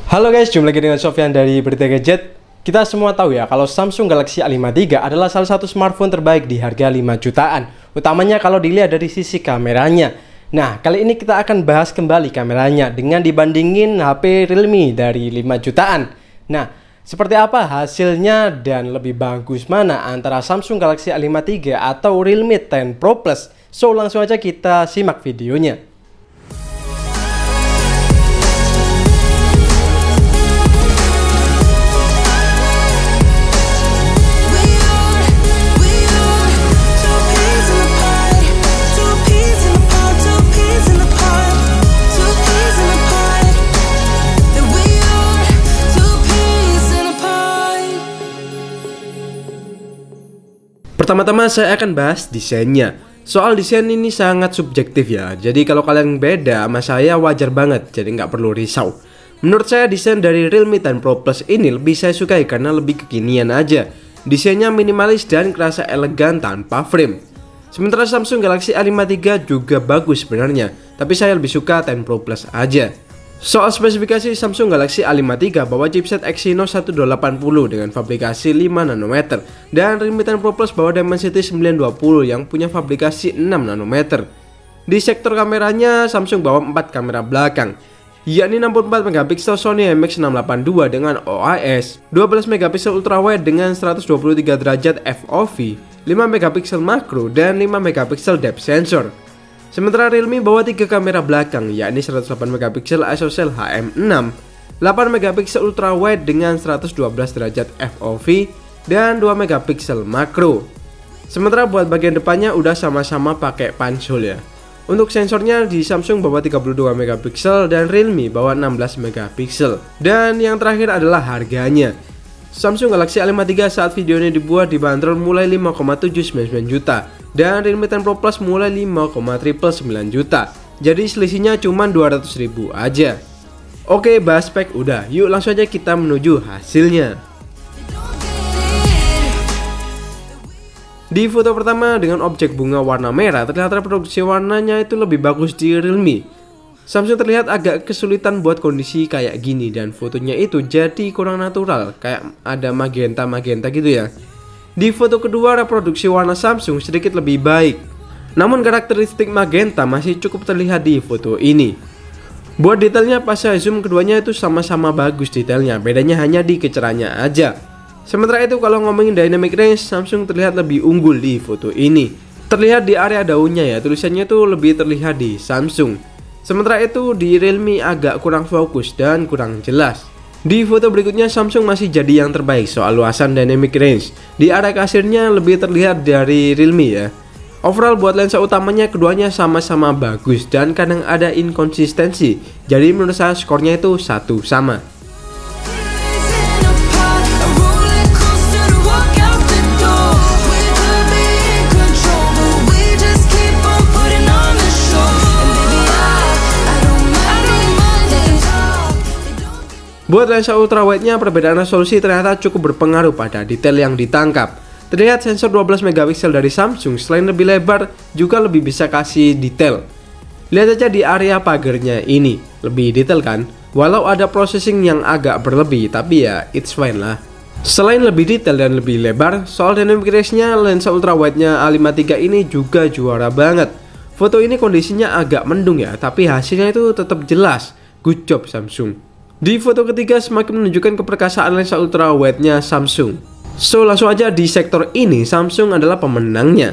Halo guys, jumpa lagi dengan Sofyan dari Berita Gadget. Kita semua tahu ya kalau Samsung Galaxy A53 adalah salah satu smartphone terbaik di harga 5 jutaan. Utamanya kalau dilihat dari sisi kameranya. Nah, kali ini kita akan bahas kembali kameranya dengan dibandingin HP Realme dari 5 jutaan. Nah, seperti apa hasilnya dan lebih bagus mana antara Samsung Galaxy A53 atau Realme 10 Pro Plus? So, langsung aja kita simak videonya. Pertama-tama saya akan bahas desainnya. Soal desain ini sangat subjektif ya. Jadi kalau kalian beda sama saya wajar banget. Jadi nggak perlu risau. Menurut saya desain dari Realme 10 Pro Plus ini lebih saya sukai karena lebih kekinian aja. Desainnya minimalis dan kerasa elegan tanpa frame. Sementara Samsung Galaxy A53 juga bagus sebenarnya. Tapi saya lebih suka 10 Pro Plus aja. Soal spesifikasi Samsung Galaxy A53 bawa chipset Exynos 1280 dengan fabrikasi 5 nanometer dan Realme 10 Pro Plus bawa Dimensity 920 yang punya fabrikasi 6 nanometer. Di sektor kameranya Samsung bawa 4 kamera belakang, yakni 64 megapiksel Sony IMX682 dengan OIS, 12 megapiksel ultrawide dengan 123 derajat FOV, 5 megapiksel makro dan 5 megapiksel depth sensor. Sementara Realme bawa 3 kamera belakang, yakni 108 megapiksel ISOCELL HM6, 8 megapiksel ultrawide dengan 112 derajat FOV, dan 2 megapiksel makro. Sementara buat bagian depannya udah sama-sama pakai punch hole ya. Untuk sensornya di Samsung bawa 32 megapiksel dan Realme bawa 16 megapiksel. Dan yang terakhir adalah harganya. Samsung Galaxy A53 saat video ini dibuat dibanderol mulai 5,799 juta dan Realme 10 Pro Plus mulai 5,999 juta. Jadi selisihnya cuma 200 ribu aja. Oke, bahas spek udah. Yuk langsung aja kita menuju hasilnya. Di foto pertama dengan objek bunga warna merah, terlihat reproduksi warnanya itu lebih bagus di Realme. Samsung terlihat agak kesulitan buat kondisi kayak gini dan fotonya itu jadi kurang natural, kayak ada magenta-magenta gitu ya. Di foto kedua reproduksi warna Samsung sedikit lebih baik, namun karakteristik magenta masih cukup terlihat di foto ini. Buat detailnya pas saya zoom keduanya itu sama-sama bagus detailnya, bedanya hanya di kecerahannya aja. Sementara itu kalau ngomongin dynamic range, Samsung terlihat lebih unggul di foto ini. Terlihat di area daunnya ya, tulisannya tuh lebih terlihat di Samsung. Sementara itu di Realme agak kurang fokus dan kurang jelas. Di foto berikutnya Samsung masih jadi yang terbaik soal luasan dynamic range. Di area kasirnya lebih terlihat dari Realme ya. Overall buat lensa utamanya keduanya sama-sama bagus dan kadang ada inkonsistensi. Jadi menurut saya skornya itu 1 sama. Buat lensa ultrawide-nya perbedaan resolusi ternyata cukup berpengaruh pada detail yang ditangkap. Terlihat sensor 12 megapiksel dari Samsung selain lebih lebar juga lebih bisa kasih detail. Lihat aja di area pagarnya ini, lebih detail kan? Walau ada processing yang agak berlebih tapi ya it's fine lah. Selain lebih detail dan lebih lebar, soal dynamic range-nya lensa ultrawide-nya A53 ini juga juara banget. Foto ini kondisinya agak mendung ya, tapi hasilnya itu tetap jelas. Good job Samsung. Di foto ketiga semakin menunjukkan keperkasaan lensa ultrawide-nya Samsung. So langsung aja di sektor ini Samsung adalah pemenangnya.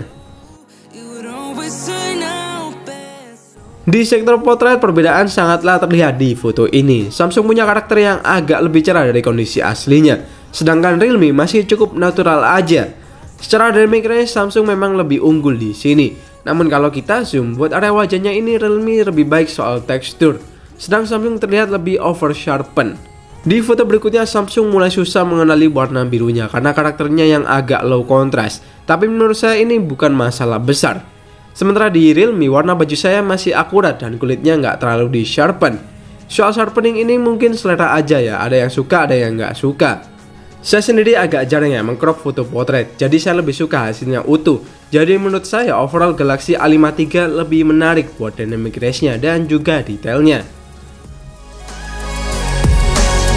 Di sektor potret perbedaan sangatlah terlihat di foto ini. Samsung punya karakter yang agak lebih cerah dari kondisi aslinya, sedangkan Realme masih cukup natural aja. Secara dynamic range Samsung memang lebih unggul di sini. Namun kalau kita zoom buat area wajahnya ini Realme lebih baik soal tekstur, sedang Samsung terlihat lebih over sharpen. Di foto berikutnya Samsung mulai susah mengenali warna birunya karena karakternya yang agak low contrast. Tapi menurut saya ini bukan masalah besar. Sementara di Realme warna baju saya masih akurat dan kulitnya nggak terlalu di sharpen. Soal sharpening ini mungkin selera aja ya, ada yang suka ada yang nggak suka. Saya sendiri agak jarang ya mengcrop foto potret, jadi saya lebih suka hasilnya utuh. Jadi menurut saya overall Galaxy A53 lebih menarik buat dynamic range-nya dan juga detailnya.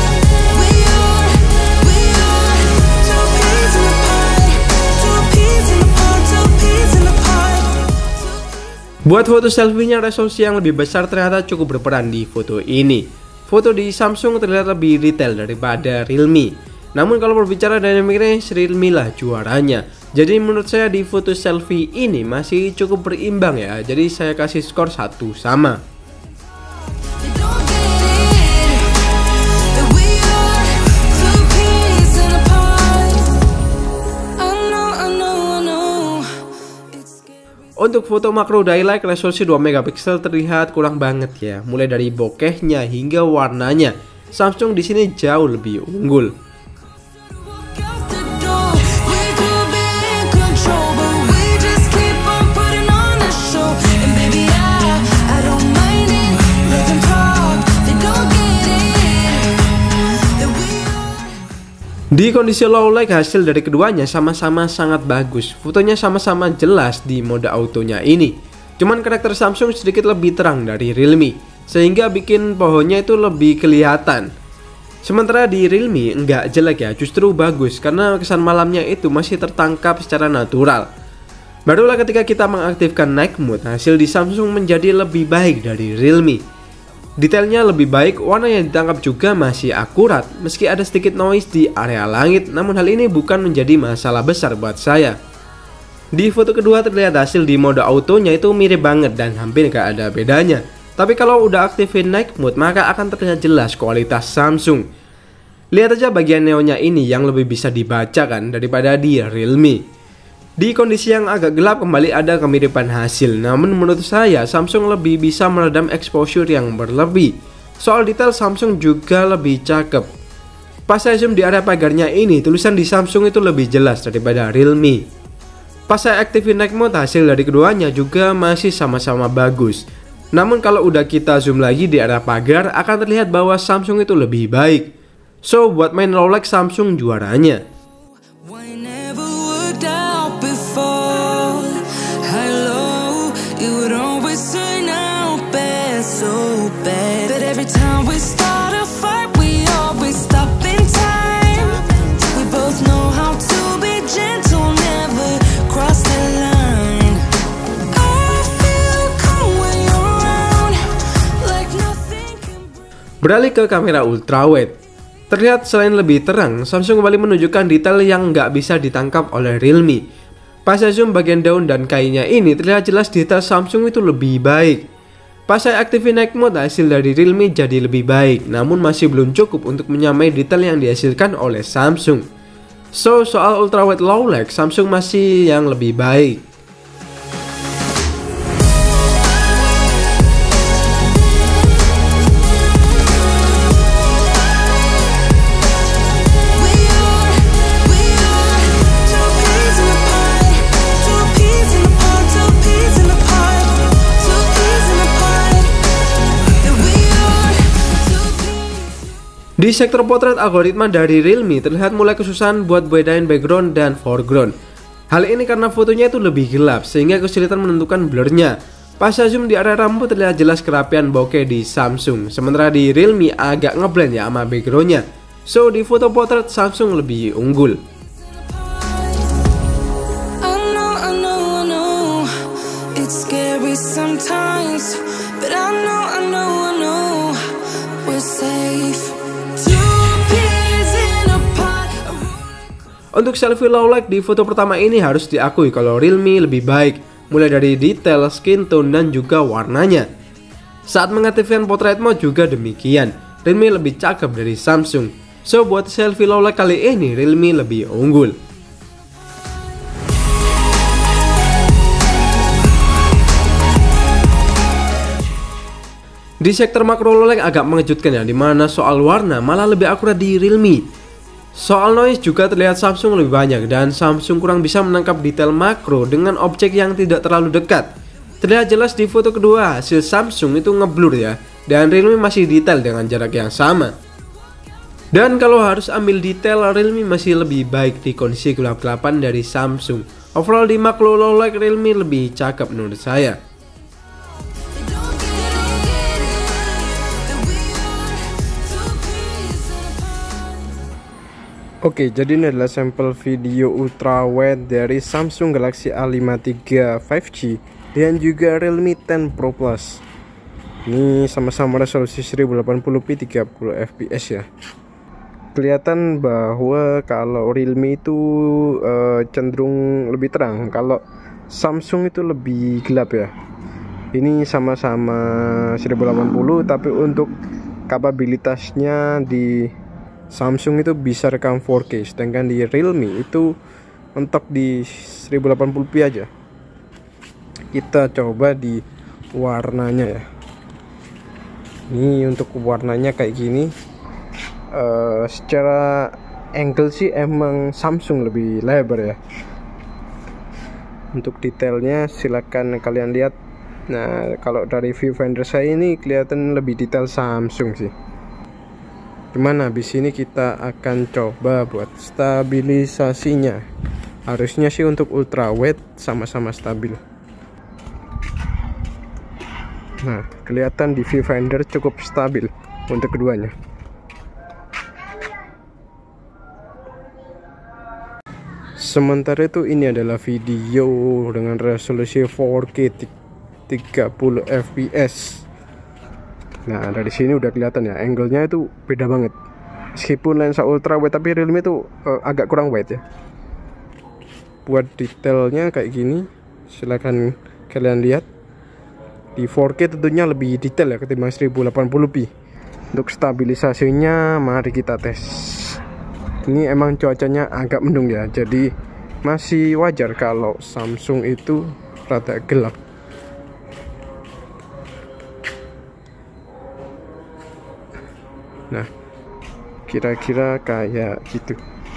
Buat foto selfie-nya, resolusi yang lebih besar ternyata cukup berperan di foto ini. Foto di Samsung terlihat lebih detail daripada Realme. Namun kalau berbicara dynamic range, Realme lah juaranya. Jadi menurut saya di foto selfie ini masih cukup berimbang ya. Jadi saya kasih skor 1 sama. Untuk foto makro daylight resolusi 2 megapiksel terlihat kurang banget ya. Mulai dari bokehnya hingga warnanya, Samsung di sini jauh lebih unggul. Di kondisi low light, hasil dari keduanya sama-sama sangat bagus. Fotonya sama-sama jelas di mode autonya ini. Cuman karakter Samsung sedikit lebih terang dari Realme, sehingga bikin pohonnya itu lebih kelihatan. Sementara di Realme enggak jelek ya, justru bagus karena kesan malamnya itu masih tertangkap secara natural. Barulah ketika kita mengaktifkan night mode, hasil di Samsung menjadi lebih baik dari Realme. Detailnya lebih baik, warna yang ditangkap juga masih akurat, meski ada sedikit noise di area langit, namun hal ini bukan menjadi masalah besar buat saya. Di foto kedua terlihat hasil di mode autonya itu mirip banget dan hampir gak ada bedanya. Tapi kalau udah aktifin night mode, maka akan terlihat jelas kualitas Samsung. Lihat aja bagian neonnya ini yang lebih bisa dibaca kan daripada di Realme. Di kondisi yang agak gelap kembali ada kemiripan hasil, namun menurut saya Samsung lebih bisa meredam exposure yang berlebih. Soal detail Samsung juga lebih cakep. Pas saya zoom di area pagarnya ini, tulisan di Samsung itu lebih jelas daripada Realme. Pas saya aktifin night mode, hasil dari keduanya juga masih sama-sama bagus. Namun kalau udah kita zoom lagi di area pagar, akan terlihat bahwa Samsung itu lebih baik. So buat main low light, Samsung juaranya. Beralih ke kamera ultrawide, terlihat selain lebih terang, Samsung kembali menunjukkan detail yang nggak bisa ditangkap oleh Realme. Pas saya zoom bagian daun dan kainnya ini, terlihat jelas detail Samsung itu lebih baik. Pas saya aktifin night mode, hasil dari Realme jadi lebih baik, namun masih belum cukup untuk menyamai detail yang dihasilkan oleh Samsung. So, soal ultrawide low light, Samsung masih yang lebih baik. Di sektor potret, algoritma dari Realme terlihat mulai kesusahan buat bedain background dan foreground. Hal ini karena fotonya itu lebih gelap sehingga kesulitan menentukan blurnya. Pas saya zoom di area rambut terlihat jelas kerapian bokeh di Samsung, sementara di Realme agak ngeblend ya sama backgroundnya. So di foto potret Samsung lebih unggul. Untuk selfie low light di foto pertama ini harus diakui kalau Realme lebih baik, mulai dari detail, skin tone, dan juga warnanya. Saat mengaktifkan portrait mode juga demikian, Realme lebih cakep dari Samsung. So buat selfie low light kali ini Realme lebih unggul. Di sektor makro low light agak mengejutkan ya, dimana soal warna malah lebih akurat di Realme. Soal noise juga terlihat Samsung lebih banyak dan Samsung kurang bisa menangkap detail makro dengan objek yang tidak terlalu dekat. Terlihat jelas di foto kedua hasil Samsung itu ngeblur ya, dan Realme masih detail dengan jarak yang sama. Dan kalau harus ambil detail, Realme masih lebih baik di kondisi gelap-gelapan dari Samsung. Overall di makro low light Realme lebih cakep menurut saya. Oke, jadi ini adalah sampel video ultrawide dari Samsung Galaxy A53 5G dan juga Realme 10 Pro Plus. Ini sama-sama resolusi 1080p 30 fps ya. Kelihatan bahwa kalau Realme itu cenderung lebih terang, kalau Samsung itu lebih gelap ya. Ini sama-sama 1080, tapi untuk kapabilitasnya di Samsung itu bisa rekam 4K, sedangkan di Realme itu mentok di 1080p aja. Kita coba di warnanya ya. Ini untuk warnanya kayak gini. Secara angle sih emang Samsung lebih lebar ya. Untuk detailnya silakan kalian lihat. Nah, kalau dari viewfinder saya ini kelihatan lebih detail Samsung sih. Cuman habis ini kita akan coba buat stabilisasinya. Harusnya sih untuk ultrawide sama-sama stabil. Nah, kelihatan di viewfinder cukup stabil untuk keduanya. Sementara itu ini adalah video dengan resolusi 4K 30 fps. Nah, dari sini udah kelihatan ya, angle-nya itu beda banget. Meskipun lensa ultra wide, tapi Realme itu agak kurang wide ya. Buat detailnya kayak gini, silahkan kalian lihat. Di 4K tentunya lebih detail ya ketimbang 1080p. Untuk stabilisasinya mari kita tes. Ini emang cuacanya agak mendung ya, jadi masih wajar kalau Samsung itu rada gelap. Nah, kira-kira kayak gitu.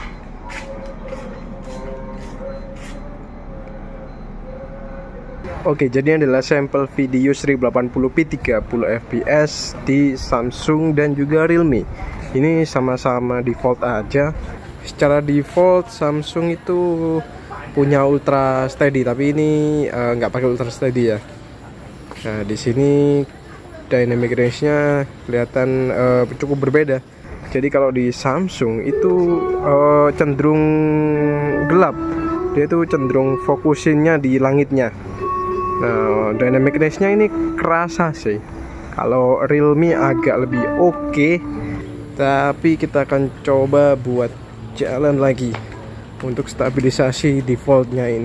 Oke, jadi ini adalah sampel video 1080p 30 fps di Samsung dan juga Realme. Ini sama-sama default aja. Secara default Samsung itu punya Ultra Steady, tapi ini nggak pakai Ultra Steady ya. Nah, di sini dynamic range-nya kelihatan cukup berbeda. Jadi kalau di Samsung itu cenderung gelap. Dia itu cenderung fokusinnya di langitnya. Nah, dynamic range-nya ini kerasa sih. Kalau Realme agak lebih oke. Tapi kita akan coba buat jalan lagi untuk stabilisasi defaultnya ini.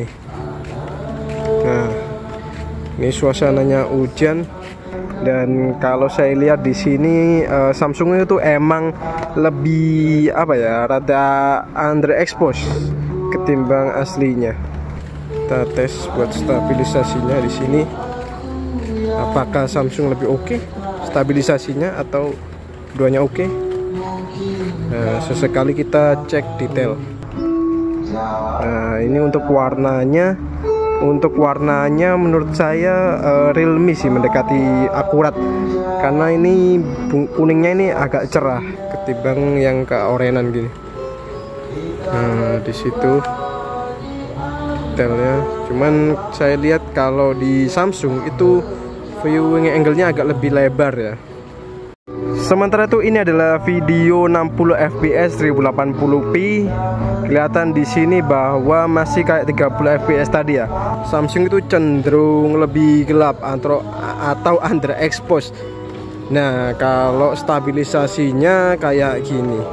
Nah, ini suasananya hujan, dan kalau saya lihat di sini Samsung itu emang lebih apa ya, rada underexposed ketimbang aslinya. Kita tes buat stabilisasinya di sini. Apakah Samsung lebih oke stabilisasinya atau keduanya oke? Nah, sesekali kita cek detail. Nah, ini untuk warnanya. Untuk warnanya menurut saya Realme sih mendekati akurat, karena ini kuningnya ini agak cerah ketimbang yang keorenan gini. Nah, di situ detailnya. Cuman saya lihat kalau di Samsung itu viewing angle-nya agak lebih lebar ya. Sementara itu ini adalah video 60 fps 1080p. Kelihatan di sini bahwa masih kayak 30 fps tadi ya. Samsung itu cenderung lebih gelap atau underexposed. Nah, kalau stabilisasinya kayak gini.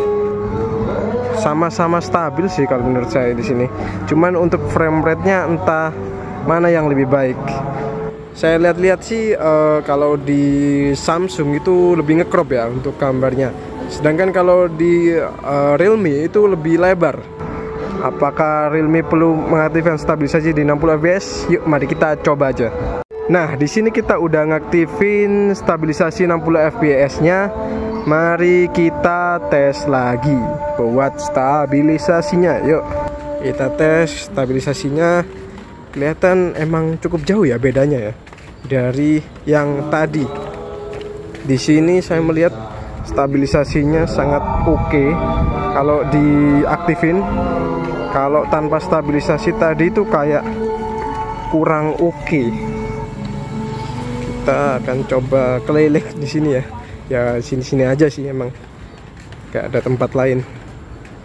Sama-sama stabil sih kalau menurut saya di sini. Cuman untuk frame rate-nya entah mana yang lebih baik. Saya lihat-lihat sih kalau di Samsung itu lebih nge-crop ya untuk gambarnya. Sedangkan kalau di Realme itu lebih lebar. Apakah Realme perlu mengaktifkan stabilisasi di 60 fps? Yuk, mari kita coba aja. Nah, di sini kita udah ngaktifin stabilisasi 60 fps-nya. Mari kita tes lagi buat stabilisasinya. Yuk, kita tes stabilisasinya. Kelihatan emang cukup jauh ya bedanya ya dari yang tadi. Di sini saya melihat stabilisasinya sangat oke kalau diaktifin. Kalau tanpa stabilisasi tadi itu kayak kurang oke. Kita akan coba keliling di sini ya. Ya sini-sini aja sih, emang gak ada tempat lain.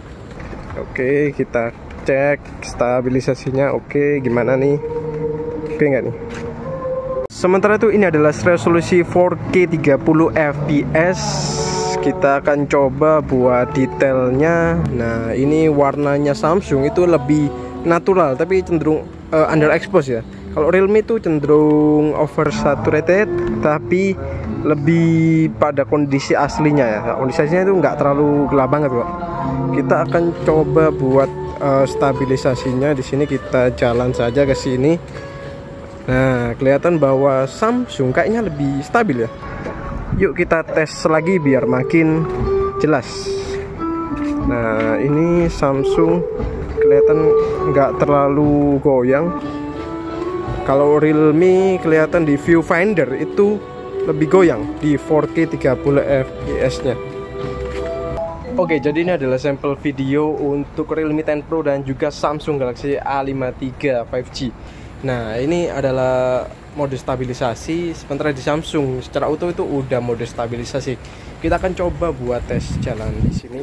Oke, kita cek stabilisasinya. Oke, gimana nih? Oke nggak nih? Sementara itu ini adalah resolusi 4K 30 fps. Kita akan coba buat detailnya. Nah, ini warnanya Samsung itu lebih natural tapi cenderung underexposed ya. Kalau Realme itu cenderung oversaturated tapi lebih pada kondisi aslinya ya. Kondisi aslinya itu nggak terlalu gelap banget kok. Kita akan coba buat stabilisasinya. Di sini kita jalan saja ke sini. Nah, kelihatan bahwa Samsung kayaknya lebih stabil ya. Yuk kita tes lagi biar makin jelas. Nah, ini Samsung kelihatan nggak terlalu goyang. Kalau Realme kelihatan di viewfinder itu lebih goyang di 4K 30 fps nya. Oke, jadi ini adalah sampel video untuk Realme 10 Pro dan juga Samsung Galaxy A53 5G. Nah, ini adalah mode stabilisasi, sementara di Samsung secara auto itu udah mode stabilisasi. Kita akan coba buat tes jalan di sini.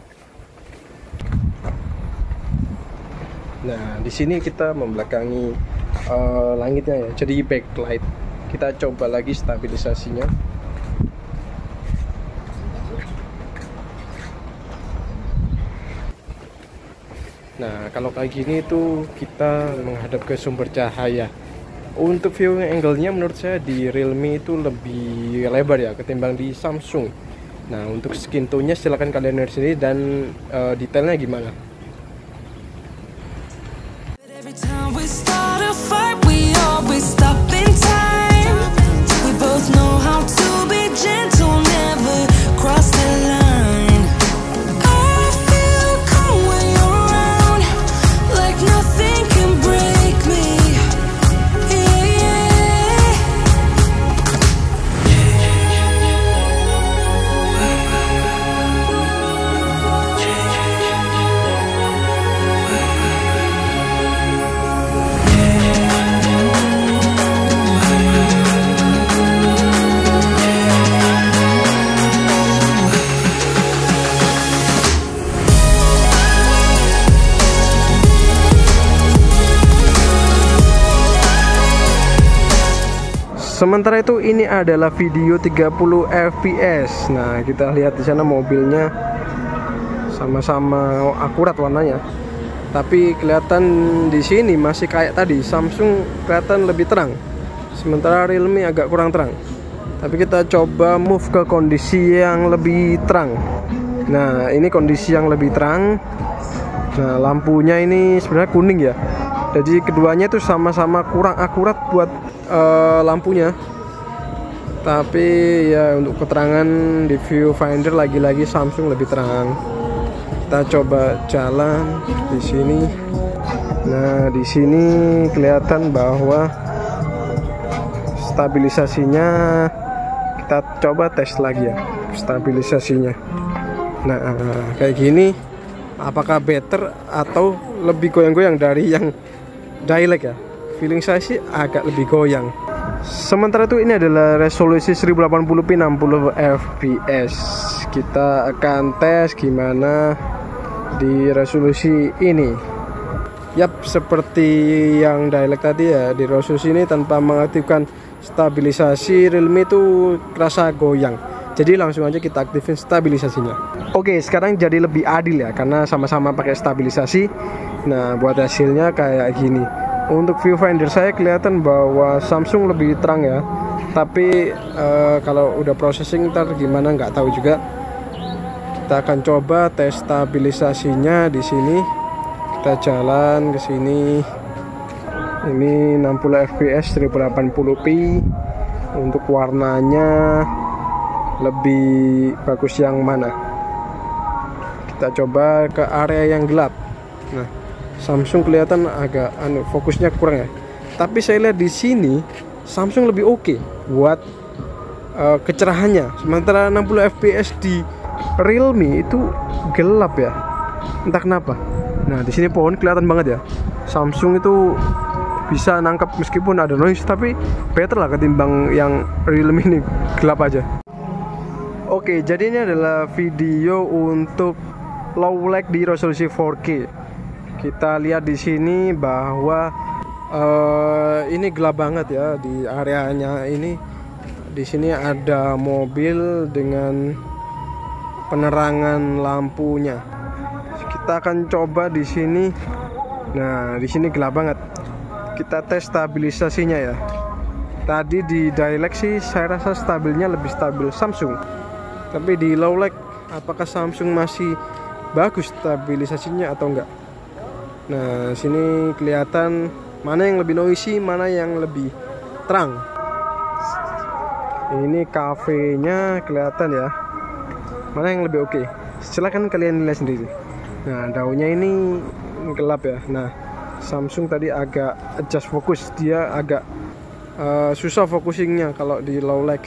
Nah, di sini kita membelakangi langitnya ya, jadi backlight. Kita coba lagi stabilisasinya. Nah, kalau kayak gini tuh kita menghadap ke sumber cahaya. Untuk viewing angle-nya menurut saya di Realme itu lebih lebar ya ketimbang di Samsung. Nah, untuk skin tone-nya silahkan kalian lihat sendiri dan detailnya gimana. Sementara itu ini adalah video 30 fps. Nah, kita lihat di sana mobilnya sama-sama akurat warnanya. Tapi kelihatan di sini masih kayak tadi, Samsung kelihatan lebih terang. Sementara Realme agak kurang terang. Tapi kita coba move ke kondisi yang lebih terang. Nah, ini kondisi yang lebih terang. Nah, lampunya ini sebenarnya kuning ya. Jadi keduanya itu sama-sama kurang akurat buat lampunya. Tapi ya untuk keterangan di viewfinder lagi-lagi Samsung lebih terang. Kita coba jalan di sini. Nah, di sini kelihatan bahwa stabilisasinya kita coba tes lagi ya stabilisasinya. Nah, kayak gini apakah better atau lebih goyang-goyang dari yang Dialog ya? Feeling saya sih agak lebih goyang. Sementara itu ini adalah resolusi 1080p 60 fps. Kita akan tes gimana di resolusi ini. Yap, seperti yang Dialog tadi ya, di resolusi ini tanpa mengaktifkan stabilisasi Realme itu kerasa goyang. Jadi langsung aja kita aktifin stabilisasinya. Oke, sekarang jadi lebih adil ya karena sama-sama pakai stabilisasi. Nah, buat hasilnya kayak gini. Untuk viewfinder saya kelihatan bahwa Samsung lebih terang ya. Tapi kalau udah processing ntar gimana nggak tahu juga. Kita akan coba tes stabilisasinya di sini. Kita jalan ke sini. Ini 60 fps 1080p. Untuk warnanya lebih bagus yang mana? Kita coba ke area yang gelap. Nah, Samsung kelihatan agak fokusnya kurang ya. Tapi saya lihat di sini Samsung lebih oke buat kecerahannya. Sementara 60 fps di Realme itu gelap ya. Entah kenapa. Nah, di sini pohon kelihatan banget ya. Samsung itu bisa nangkap meskipun ada noise, tapi better lah ketimbang yang Realme ini gelap aja. Oke, jadi ini adalah video untuk low lag di resolusi 4K. Kita lihat di sini bahwa Ini gelap banget ya di areanya ini. Di sini ada mobil dengan penerangan lampunya. Kita akan coba di sini. Nah, di sini gelap banget. Kita tes stabilisasinya ya. Tadi di Dialect sih saya rasa stabilnya lebih stabil Samsung. Tapi di Lowlag apakah Samsung masih bagus stabilisasinya atau enggak? Nah, sini kelihatan mana yang lebih noisy, mana yang lebih terang. Ini kafenya kelihatan ya. Mana yang lebih oke? Silahkan kalian nilai sendiri. Nah, daunnya ini gelap ya. Nah, Samsung tadi agak adjust fokus, dia agak susah focusingnya kalau di low lag.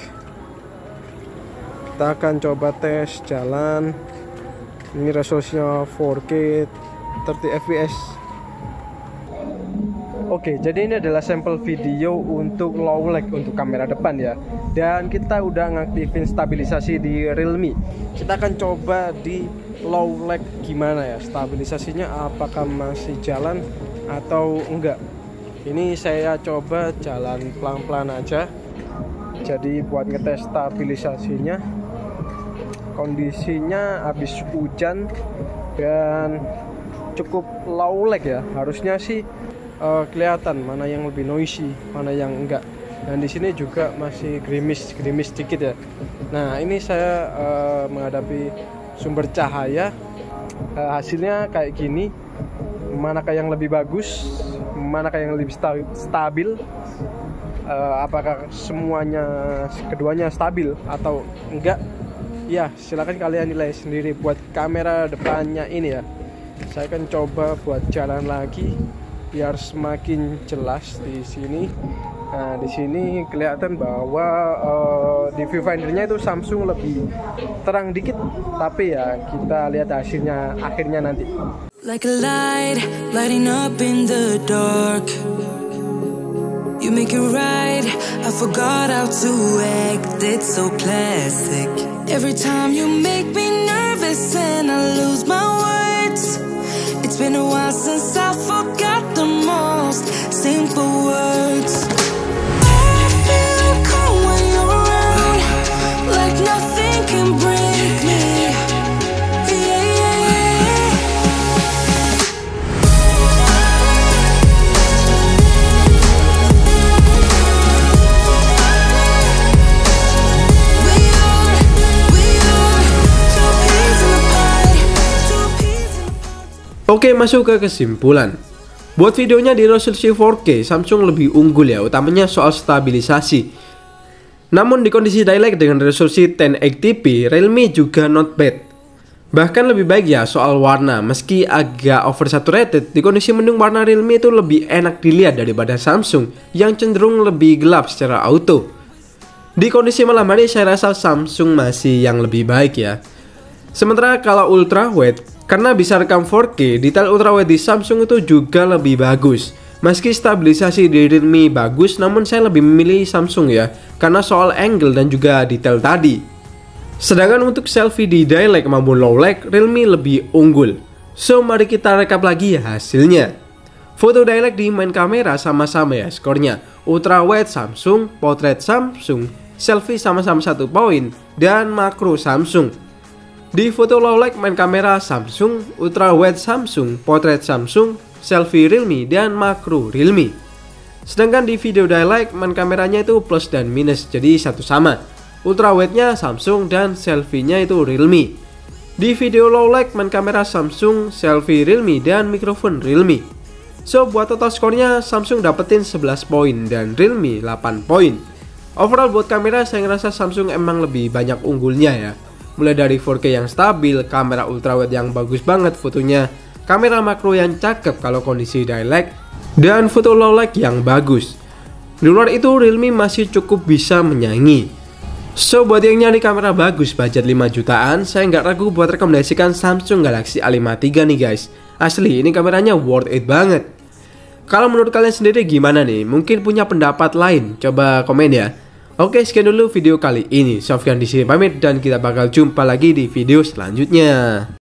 Kita akan coba tes jalan. Ini resolusinya 4K 30 fps. Oke, jadi ini adalah sampel video untuk low lag untuk kamera depan ya. Dan kita udah ngaktifin stabilisasi di Realme. Kita akan coba di low lag gimana ya stabilisasinya, apakah masih jalan atau enggak. Ini saya coba jalan pelan-pelan aja. Jadi buat ngetes stabilisasinya, kondisinya habis hujan dan cukup low lag ya. Harusnya sih kelihatan mana yang lebih noisy, mana yang enggak. Dan di sini juga masih gerimis sedikit ya. Nah, ini saya menghadapi sumber cahaya, hasilnya kayak gini. Manakah yang lebih bagus, manakah yang lebih stabil, apakah keduanya stabil atau enggak? Ya, silakan kalian nilai sendiri buat kamera depannya ini ya. Saya akan coba buat jalan lagi biar semakin jelas di sini. Nah, di sini kelihatan bahwa di viewfindernya itu Samsung lebih terang dikit, tapi ya kita lihat hasilnya akhirnya nanti. Like a light lighting up in the dark. You make it right. I forgot how to act. It's so classic. Every time you make me nervous and I lose my words. It's been a while since I forgot the most simple words. I feel calm when you're around, like nothing can break me. Oke, masuk ke kesimpulan. Buat videonya di resolusi 4K, Samsung lebih unggul ya, utamanya soal stabilisasi. Namun di kondisi Dialect dengan resolusi 1080p, Realme juga not bad. Bahkan lebih baik ya soal warna, meski agak oversaturated, di kondisi mendung warna Realme itu lebih enak dilihat daripada Samsung yang cenderung lebih gelap secara auto. Di kondisi malam hari saya rasa Samsung masih yang lebih baik ya. Sementara kalau ultra wide, karena bisa rekam 4K, detail ultrawide di Samsung itu juga lebih bagus. Meski stabilisasi di Realme bagus, namun saya lebih memilih Samsung ya, karena soal angle dan juga detail tadi. Sedangkan untuk selfie di Dialect maupun low lag, Realme lebih unggul. So, mari kita rekap lagi hasilnya. Foto Dialect di main kamera sama-sama ya skornya. Ultrawide Samsung, portrait Samsung, selfie sama-sama 1 poin, dan makro Samsung. Di foto low lag main kamera Samsung, ultrawide Samsung, portrait Samsung, selfie Realme, dan makro Realme. Sedangkan di video Dialect main kameranya itu plus dan minus, jadi satu sama. Ultrawide-nya Samsung dan selfie-nya itu Realme. Di video low lag main kamera Samsung, selfie Realme, dan mikrofon Realme. So, buat total skornya Samsung dapetin 11 poin dan Realme 8 poin. Overall buat kamera saya ngerasa Samsung emang lebih banyak unggulnya ya. Mulai dari 4K yang stabil, kamera ultrawide yang bagus banget fotonya, kamera makro yang cakep kalau kondisi Dialect, dan foto low lag yang bagus. Di luar itu Realme masih cukup bisa menyaingi. So, buat yang nyari kamera bagus budget 5 jutaan, saya nggak ragu buat rekomendasikan Samsung Galaxy A53 nih guys. Asli, ini kameranya worth it banget. Kalau menurut kalian sendiri gimana nih? Mungkin punya pendapat lain? Coba komen ya. Oke, sekian dulu video kali ini. Sofyan di sini pamit dan kita bakal jumpa lagi di video selanjutnya.